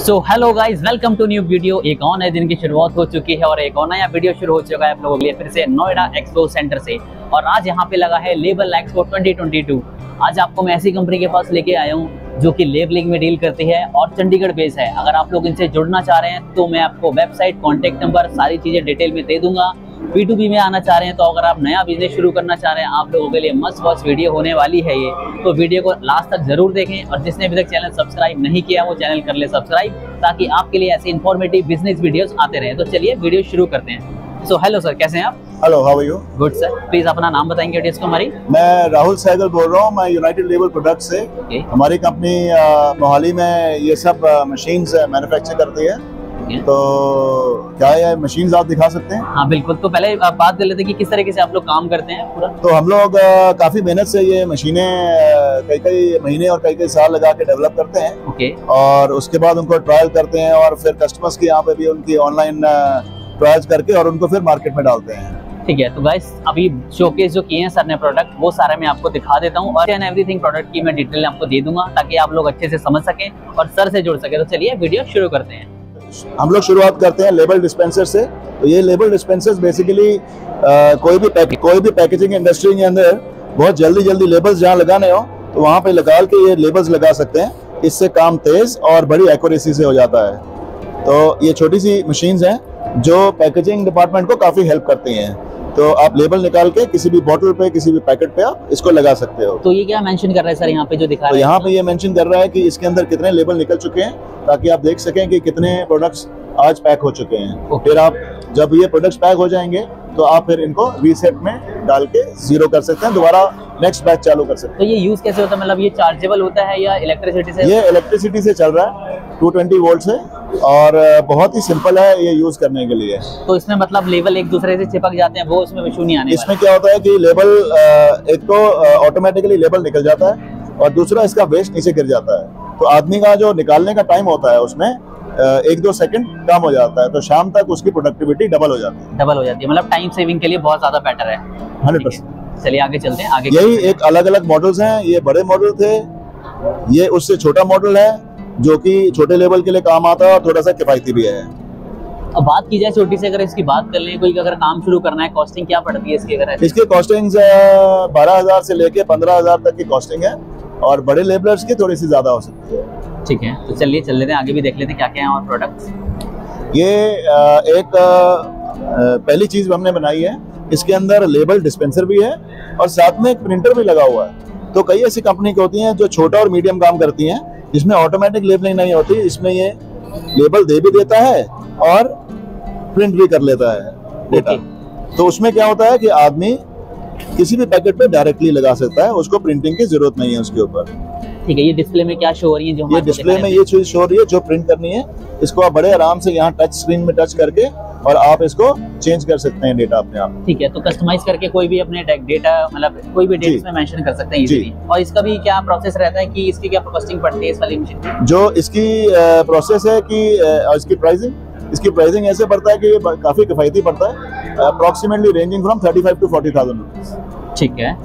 So hello guys, welcome to new video. एक और नए दिन की शुरुआत हो चुकी है और एक और नया वीडियो शुरू हो चुका है आप लोगों के लिए फिर से नोएडा एक्सपो सेंटर से। और आज यहाँ पे लगा है लेबल एक्सपो 2022। आज आपको मैं ऐसी कंपनी के पास लेके आया हूँ जो कि लेबलिंग में डील करती है और चंडीगढ़ बेस है। अगर आप लोग इनसे जुड़ना चाह रहे हैं तो मैं आपको वेबसाइट, कॉन्टेक्ट नंबर, सारी चीजें डिटेल में दे दूंगा। B2B में आना चाह रहे हैं तो अगर आप नया बिजनेस शुरू करना चाह रहे हैं, आप लोगों के लिए मस्ट वॉच वीडियो होने वाली है ये। तो वीडियो को लास्ट तक जरूर देखें और जिसने अभी तक चैनल सब्सक्राइब नहीं किया वो चैनल कर ले सब्सक्राइब, ताकि आपके लिए ऐसे इन्फॉर्मेटिव बिजनेस वीडियोस आते रहे। तो चलिए वीडियो शुरू करते हैं। सो हेलो सर, कैसे हैं आप? Hello, how are you? Good sir. Please अपना नाम बताएंगे ऑडियंस को हमारी। मैं राहुल सहगल बोल रहा हूँ, मैं यूनाइटेड लेबल प्रोडक्ट से। हमारी कंपनी मोहाली में ये सब मशीन्स मैन्युफैक्चर करती है। तो क्या ये मशीन्स आप दिखा सकते हैं? हाँ बिल्कुल। तो पहले आप बात कर लेते हैं कि किस तरीके से आप लोग काम करते हैं पूरा। तो हम लोग काफी मेहनत से ये मशीनें कई महीने और कई साल लगा के डेवलप करते हैं। और उसके बाद उनको ट्रायल करते हैं और फिर कस्टमर्स के यहाँ पे भी उनकी ऑनलाइन ट्रायल्स करके और उनको फिर मार्केट में डालते हैं। ठीक है। तो गाइस, अभी शोकेस जो किए हैं सर ने प्रोडक्ट, वो सारा मैं आपको दिखा देता हूँ और एवरीथिंग प्रोडक्ट की मैं डिटेल आपको दे दूंगा ताकि आप लोग अच्छे से समझ सकें और सर से जुड़ सके। तो चलिए वीडियो शुरू करते हैं। हम लोग शुरुआत करते हैं लेबल डिस्पेंसर से। तो ये लेबल डिस्पेंसर्स बेसिकली कोई भी पैकेजिंग इंडस्ट्री के अंदर बहुत जल्दी लेबल्स जहाँ लगाने हो तो वहाँ पे लगा के ये लेबल्स लगा सकते हैं। इससे काम तेज और बड़ी एक्यूरेसी से हो जाता है। तो ये छोटी सी मशीन्स हैं जो पैकेजिंग डिपार्टमेंट को काफी हेल्प करती हैं। तो आप लेबल निकाल के किसी भी बोतल पे, किसी भी पैकेट पे आप इसको लगा सकते हो। तो ये क्या मेंशन कर रहा है सर यहाँ पे जो दिखा रहा है? तो यहाँ पे ये मेंशन कर रहा है कि इसके अंदर कितने लेबल निकल चुके हैं, ताकि आप देख सकें कि कितने प्रोडक्ट्स आज पैक हो चुके हैं। फिर आप जब ये प्रोडक्ट्स पैक हो जाएंगे तो आप फिर इनको रीसेट में डाल के जीरो कर सकते हैं, दोबारा नेक्स्ट बैच चालू कर सकते हैं। तो ये यूज कैसे होता है? मतलब ये चार्जेबल होता है या इलेक्ट्रिसिटी से? ये इलेक्ट्रिसिटी से चल रहा है, 220 वोल्ट से, और बहुत ही सिंपल है ये यूज करने के लिए। तो इसमें मतलब लेबल एक दूसरे से चिपक जाते हैं, वो उसमें इशू नहीं आने? इसमें क्या होता है कि लेबल एक तो ऑटोमेटिकली लेबल निकल जाता है और दूसरा इसका वेस्ट नीचे गिर जाता है। तो आदमी का जो निकालने का टाइम होता है उसमें 1-2 सेकंड कम हो जाता है। तो शाम तक उसकी प्रोडक्टिविटी डबल हो जाती है। मतलब टाइम सेविंग के लिए बहुत ज्यादा बेटर है। 100%। चलिए आगे चलते हैं। आगे यही एक अलग मॉडल्स हैं। ये बड़े मॉडल थे, ये उससे छोटा मॉडल है जो कि छोटे लेवल के लिए काम आता है और थोड़ा सा किफायती भी है। अब बात की जाए छोटी से, अगर इसकी बात कर लें, कोई अगर काम शुरू करना है, कॉस्टिंग क्या पड़ती है इसकी? अगर इसकी कॉस्टिंग 12,000 से लेके 15,000 तक की कॉस्टिंग है और बड़े लेबलर्स की थोड़ी सी ज्यादा हो सकती है। ठीक है, तो चलिए चल लेते हैं आगे, भी देख लेते हैं क्या क्या है और प्रोडक्ट्स। ये एक पहली चीज हमने बनाई है। इसके अंदर लेबल डिस्पेंसर भी है और साथ में एक प्रिंटर भी लगा हुआ है। तो कई ऐसी कंपनी होती हैं जो छोटा और मीडियम काम करती हैं जिसमें ऑटोमेटिक लेबलिंग नहीं होती। इसमें ये लेबल दे भी देता है और प्रिंट भी कर लेता है डेटा। तो उसमें क्या होता है कि आदमी किसी भी पैकेट पे डायरेक्टली लगा सकता है, उसको प्रिंटिंग की जरूरत नहीं है उसके ऊपर। ठीक है। ये डिस्प्ले में क्या शो हो रही है? जो ये डिस्प्ले में ये चीज शो हो रही है जो प्रिंट करनी है, इसको आप बड़े आराम से यहाँ टच स्क्रीन में टच करके और आप इसको चेंज कर सकते हैं डेटा अपने आप। ठीक है। तो कस्टमाइज करके कोई भी अपने डेटा, मतलब कोई भी डेट्स में मेंशन कर सकते हैं इजीली। और इसका भी क्या प्रोसेस रहता है कि इसकी क्या कॉस्टिंग पड़ती है इस वाली मशीन की? जो इसकी प्रोसेस है कि इसकी प्राइसिंग ऐसे पड़ता है कि ये काफी किफायती पड़ता है, approximately ranging from 35,000 to 40,000 rupees. ठीक है।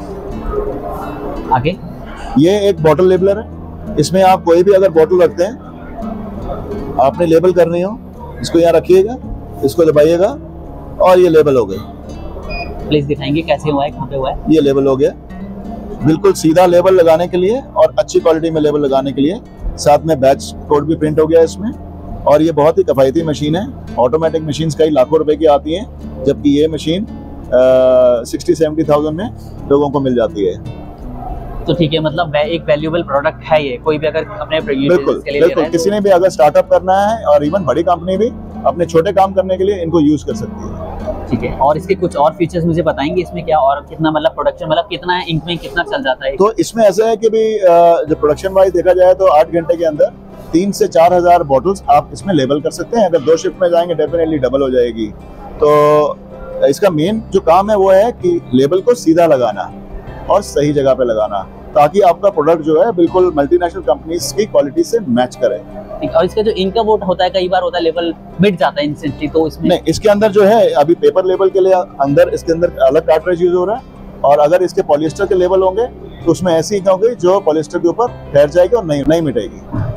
आगे ये एक बॉटल लेबलर है। इसमें आप कोई भी अगर बॉटल रखते हैं, आपने लेबल करनी हो, इसको यहाँ रखिएगा, इसको दबाइएगा और ये लेबल हो गई। प्लीज दिखाएंगे कैसे हुआ है, कहाँ पे हुआ है? ये लेबल हो गया। बिल्कुल सीधा लेबल लगाने के लिए और अच्छी क्वालिटी में लेबल लगाने के लिए साथ में बैच कोड भी प्रिंट हो गया इसमें। और ये बहुत ही किफायती मशीन है। ऑटोमेटिक मशीन कई लाखों रुपए की आती हैं, जबकि ये मशीन 60-70,000 में लोगों को मिल जाती है। तो ठीक है, मतलब एक वैल्यूएबल प्रोडक्ट है ये। कोई भी अगर अपने बिल्कुल किसी ने भी अगर स्टार्टअप करना है और इवन बड़ी कंपनी भी अपने छोटे काम करने के लिए इनको यूज कर सकती है। ठीक है। और इसके कुछ और फीचर्स मुझे बताएंगे इसमें क्या और कितना, मतलब प्रोडक्शन, मतलब कितना है इंक में, कितना चल जाता है? तो इसमें ऐसा है कि भी जो प्रोडक्शन वाइज देखा जाए तो 8 घंटे के अंदर 3 से 4,000 बॉटल्स आप इसमें लेबल कर सकते हैं। अगर 2 शिफ्ट में जाएंगे डेफिनेटली डबल हो जाएगी। तो इसका मेन जो काम है वो है कि लेबल को सीधा लगाना और सही जगह पे लगाना, ताकि आपका प्रोडक्ट जो है बिल्कुल मल्टीनेशनल कंपनीज की क्वालिटी से मैच करे। और इसका जो इनका वोट होता है, कई बार होता है लेवल मिट जाता है इंस्टेंटली, तो इसमें नहीं, इसके अंदर जो है अभी पेपर लेबल के लिए अंदर इसके अंदर अलग कार्ट्रिज यूज हो रहा है। और अगर इसके पॉलिएस्टर के लेबल होंगे तो उसमें ऐसी इंक होगी जो पॉलिएस्टर के ऊपर ठहर जाएगी और नहीं मिटेगी।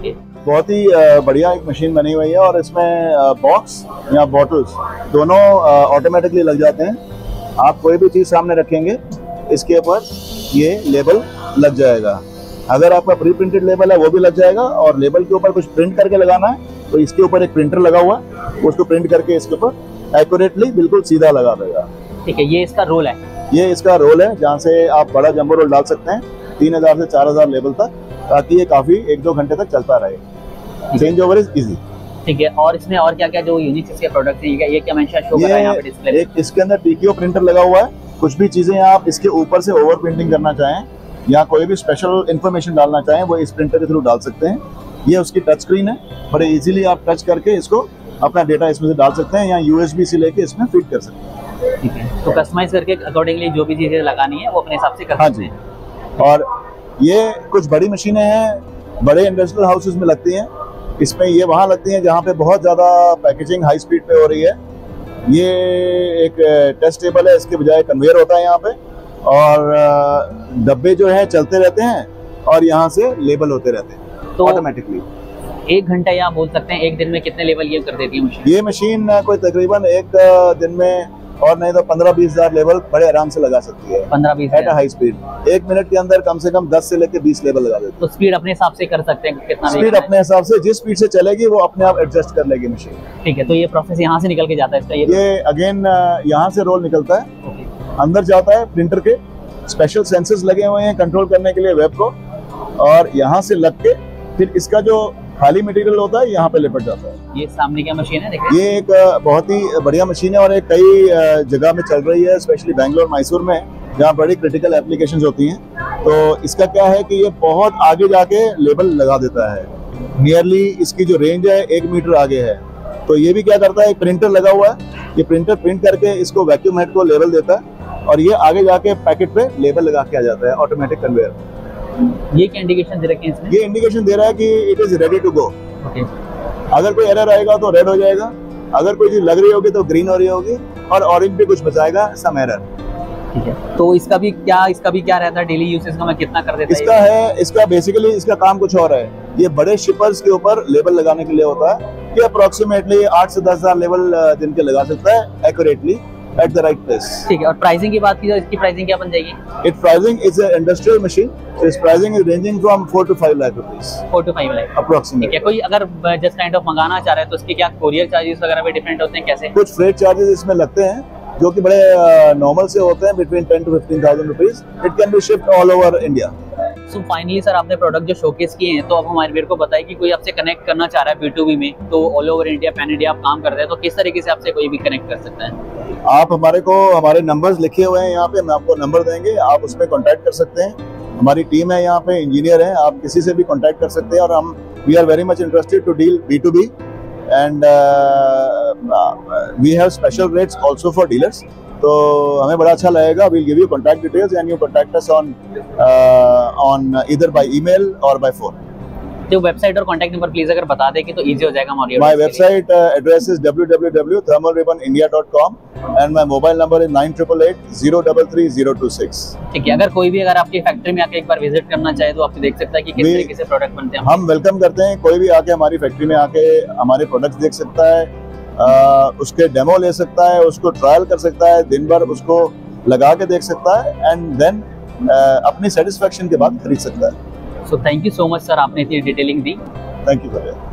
बहुत ही बढ़िया एक मशीन बनी हुई है और इसमें बॉक्स या बॉटल्स दोनों ऑटोमेटिकली लग जाते हैं। आप कोई भी चीज़ सामने रखेंगे इसके ऊपर ये लेबल लग जाएगा। अगर आपका प्री प्रिंटेड लेबल है वो भी लग जाएगा, और लेबल के ऊपर कुछ प्रिंट करके लगाना है तो इसके ऊपर एक प्रिंटर लगा हुआ है, उसको प्रिंट करके इसके ऊपर एक्यूरेटली बिल्कुल सीधा लगा देगा। ठीक है, ये इसका रोल है। ये इसका रोल है जहाँ से आप बड़ा जंबो रोल डाल सकते हैं 3000 से 4000 लेवल तक, ताकि ये काफी 1-2 घंटे तक चलता रहे। Change over is easy. ठीक है, और इसमें और क्या क्या जो यूनिक इसके प्रोडक्ट है, ये क्या मेंशन शो कर रहा है यहाँ पे डिस्प्ले? एक इसके अंदर टीकीओ प्रिंटर लगा हुआ है। कुछ भी चीजें आप इसके ऊपर से ओवर प्रिंटिंग करना चाहें या कोई भी स्पेशल इन्फॉर्मेशन डालना चाहें वो इस प्रिंटर के थ्रू डाल सकते हैं। ये उसकी टच स्क्रीन है, बड़े इजीली आप टच करके इसको अपना डेटा इसमें से डाल सकते हैं या USB से लेके इसमें फिट कर सकते हैं। ठीक है, तो कस्टमाइज करके अकॉर्डिंगली जो भी चीजें लगानी है वो अपने हिसाब से कर सकते हैं। हाँ जी, और ये कुछ बड़ी मशीनें हैं, बड़े इंडस्ट्रियल हाउसेस में लगती हैं। इसमें ये वहाँ लगती हैं जहाँ पे बहुत ज़्यादा पैकेजिंग हाई स्पीड पे हो रही है। ये एक टेस्ट टेबल है, इसके बजाय कन्वेयर होता है यहाँ पे, और डब्बे जो है चलते रहते हैं और यहाँ से लेबल होते रहते हैं तो ऑटोमेटिकली। 1 घंटा या आप बोल सकते हैं 1 दिन में कितने लेवल ये कर देती है मशीन? ये मशीन कोई तकरीबन एक दिन में और नहीं तो 15-20 हजार लेवल बड़े आराम से लगा सकती है। 15-20 एट हाई स्पीड 1 मिनट के अंदर कम से कम 10 से लेकर 20 लेवल लगा देती है। तो स्पीड अपने हिसाब से कर सकते हैं कितना? स्पीड अपने हिसाब से, जिस स्पीड से चलेगी वो अपने आप एडजस्ट कर लेगी मशीन। ठीक है, तो ये प्रोसेस यहाँ से निकल के जाता है इसका? ये अगेन यहाँ से रोल निकलता है, अंदर जाता है प्रिंटर के, स्पेशल सेंसर्स लगे हुए हैं कंट्रोल करने के लिए वेब को, और यहाँ से लग के फिर इसका जो खाली मटेरियल होता है यहाँ पे लिपट जाता है। ये सामने क्या मशीन है देखिए? ये एक बहुत ही बढ़िया मशीन है और एक कई जगह में चल रही है, स्पेशली बैंगलोर मैसूर में, जहाँ बड़ी क्रिटिकल एप्लीकेशंस होती हैं। तो इसका क्या है कि ये बहुत आगे जाके लेबल लगा देता है। नियरली इसकी जो रेंज है 1 मीटर आगे है। तो ये भी क्या करता है, एक प्रिंटर लगा हुआ है, ये प्रिंटर प्रिंट करके इसको वैक्यूम हेड को लेबल देता है और ये आगे जाके पैकेट पे लेबल लगा के आ जाता है ऑटोमेटिक कन्वेयर। ये क्या इंडिकेशन दे रखे हैं इसमें? ये इंडिकेशन दे रहा है कि it is ready to go. Okay, अगर कोई एरर आएगा तो रेड हो जाएगा, अगर कोई चीज लग रही होगी तो ग्रीन हो रही होगी, और ऑरेंज पे कुछ बचाएगा सम एरर। ठीक है, तो इसका भी क्या रहता है डेली यूसेज का? मैं कितना कर देता है इसका बेसिकली इसका काम कुछ और है। ये बड़े शिपर्स के ऊपर लेबल लगाने के लिए होता है। ये अप्रोक्सीमेटली 8 से 10 हजार लेबल दिन के लगा सकता है accurately at the right place. ठीक है, और प्राइसिंग की बात की तो इसकी प्राइसिंग क्या बन जाएगी? It pricing is a industrial machine, so it's pricing is ranging from 4 to 5 lakh rupees. 4 to 5 lakh approximately. ठीक है, कोई अगर जस्ट काइंड ऑफ मंगाना चाह रहा है तो उसके क्या कोरियर चार्जेस वगैरह भी डिफरेंट होते हैं कैसे? कुछ फ्रेट चार्जेस इसमें लगते हैं जो कि बड़े नॉर्मल से होते हैं, between 10 to 15,000 rupees. It can be shipped all over India. So finally sir, आपने प्रोडक्ट जो शोकेस किए हैं, तो अब हमारे व्यूअर को बताइए कि कोई आपसे कनेक्ट करना चाह रहा है B2B में, तो all over India, pan India आप काम करते हैं, तो किस तरीके से आपसे कोई भी कनेक्ट कर सकता है? आप हमारे नंबर्स लिखे हुए हैं यहाँ पे, मैं आपको नंबर देंगे, आप उसमें कांटेक्ट कर सकते हैं। हमारी टीम है यहाँ पे, इंजीनियर हैं, आप किसी से भी कांटेक्ट कर सकते हैं। और हम we are very much interested to deal B2B and we have special rates also for dealers. तो हमें बड़ा अच्छा लगेगा। We'll give you contact details and you contact us on either by email और बाय फोन। तो website और contact number please अगर बता दें कि तो इजी हो जाएगा हमारी। My website address is www.thermalribbonindia.com and my mobile number is 9888-033-026। ठीक है, अगर कोई भी अगर आपकी फैक्ट्री में आके एक बार विजिट करना चाहे तो आपको देख सकता है कि किस तरीके से प्रोडक्ट बनते हैं। हम वेलकम करते हैं, कोई भी आके हमारी फैक्ट्री में आके हमारे प्रोडक्ट्स देख सकता है, उसके डेमो ले सकता है, उसको ट्रायल कर सकता है, दिन भर उसको लगा के देख सकता है एंड देन अपनी सेटिस्फेक्शन के बाद खरीद सकता है। सो thank you so much sir, आपने इतनी डिटेलिंग दी। Thank you sir.